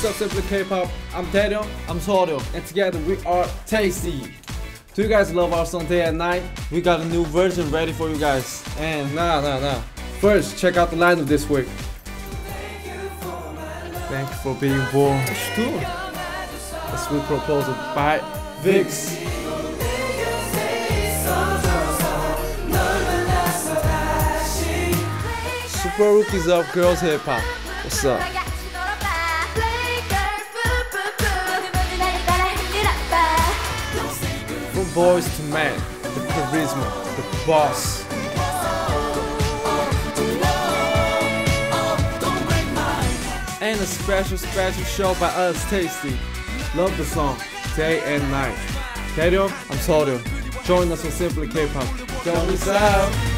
What's up, 심플리케이팝? I'm Daniel. I'm Soryo. And together we are Tasty. Do you guys love our song Day and Night? We got a new version ready for you guys. And nah. First, check out the lineup this week. Thank you for being born. A sweet proposal by VIXX. Super Rookies of Girls Hip Hop. What's up? From boys to men, the charisma, the boss. And a special show by us, Tasty. Love the song, Day and Night. Daniel, I'm Soryo. Join us on Simply K-Pop. Don't miss out.